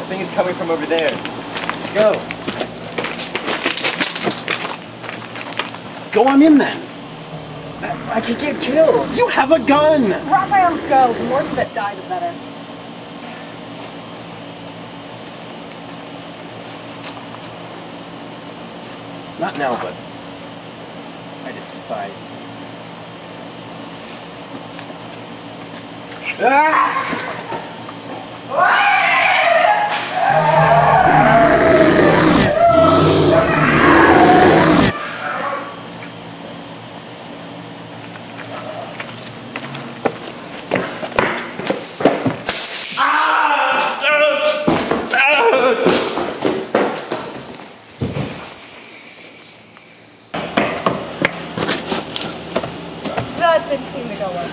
thing is coming from over there. Go. Go on in then. I could get killed. You have a gun! Raphael, go. The more that die, the better. Not now, but I despise you. That didn't seem to go well.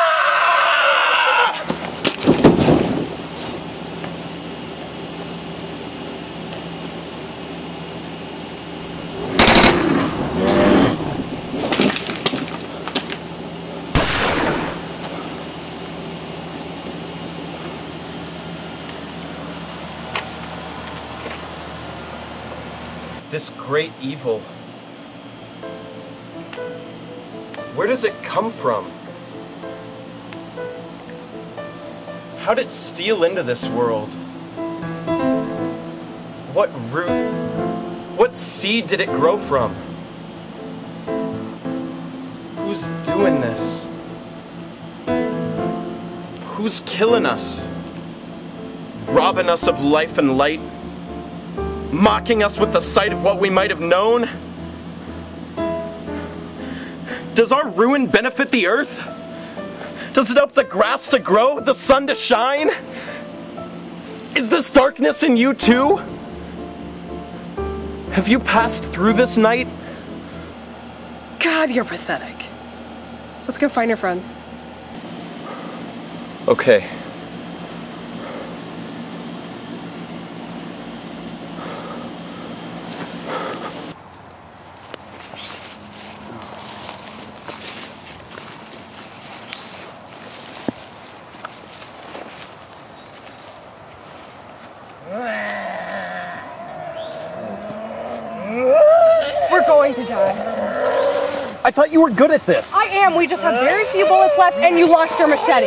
This great evil, where does it come from? How did it steal into this world? What root, what seed did it grow from? Who's doing this? Who's killing us? Robbing us of life and light? Mocking us with the sight of what we might have known? Does our ruin benefit the earth? Does it help the grass to grow, the sun to shine? Is this darkness in you too? Have you passed through this night? God, you're pathetic. Let's go find your friends. Okay. We're going to die. I thought you were good at this. I am. We just have very few bullets left, and you lost your machete.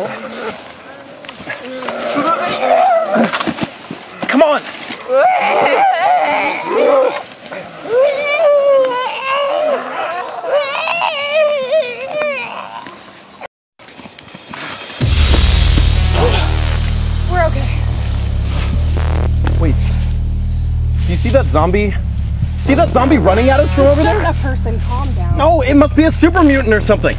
Come on. We're okay. Wait. Do you see that zombie? See that zombie running at us from over there? Just a person. Calm down. No, it must be a super mutant or something.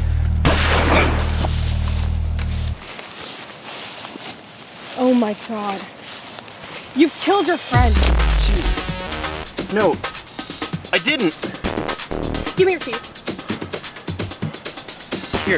Oh my God. You've killed your friend. Jeez. No, I didn't. Give me your keys. Here.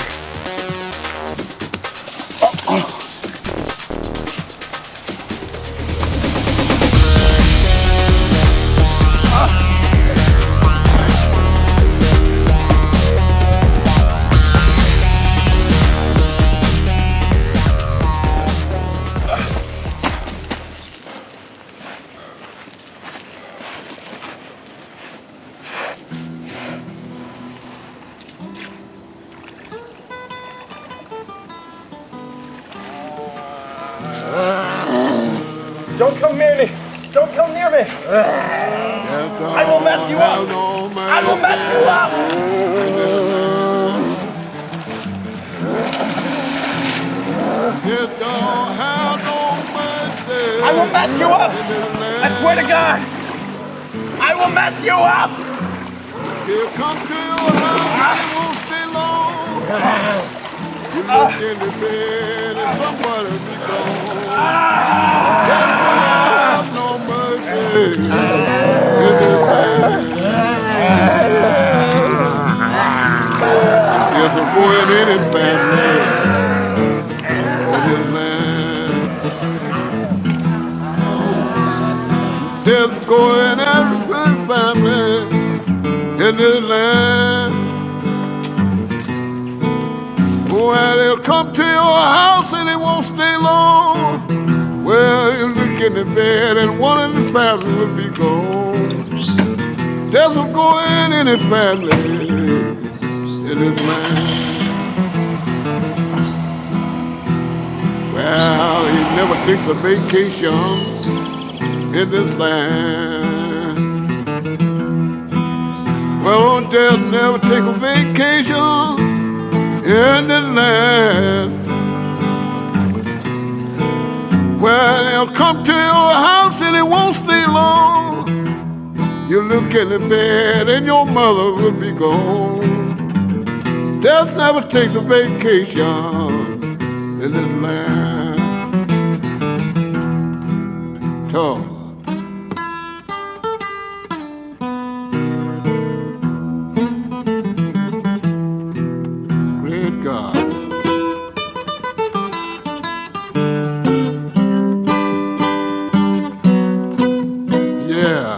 Don't come near me! Don't come near me! I will mess you up! I will mess you up! I will mess you up! I swear to God! I will mess you up! He'll come to your house and won't stay long. You look in the bed and somebody be gone. That will have no mercy in this land. Yes, I'm going in it, family, in this land. There's going every family in this land. Well, they'll come to your house and they won't stay long. Well, you look in the the bed and one in the family will be gone. Death will go in any family in this land. Well, he never takes a vacation in this land. Well, old death never take a vacation in this land. Well, he'll come to your house and he won't stay long. You look in the bed and your mother will be gone. Death never takes a vacation in this land. Talk. Great God. Yeah.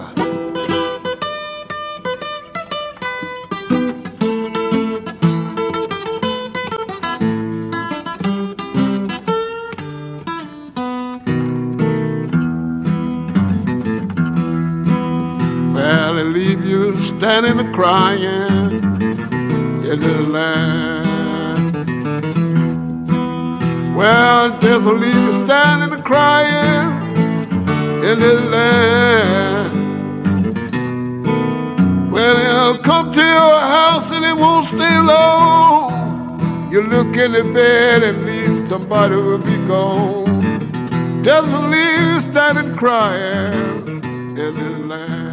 Well, they leave you standing and crying in the land. Well, death will leave you standing and crying in the land. Well, he'll come to your house and it won't stay long. You look in the bed and leave, somebody will be gone. Death will leave you standing crying in the land.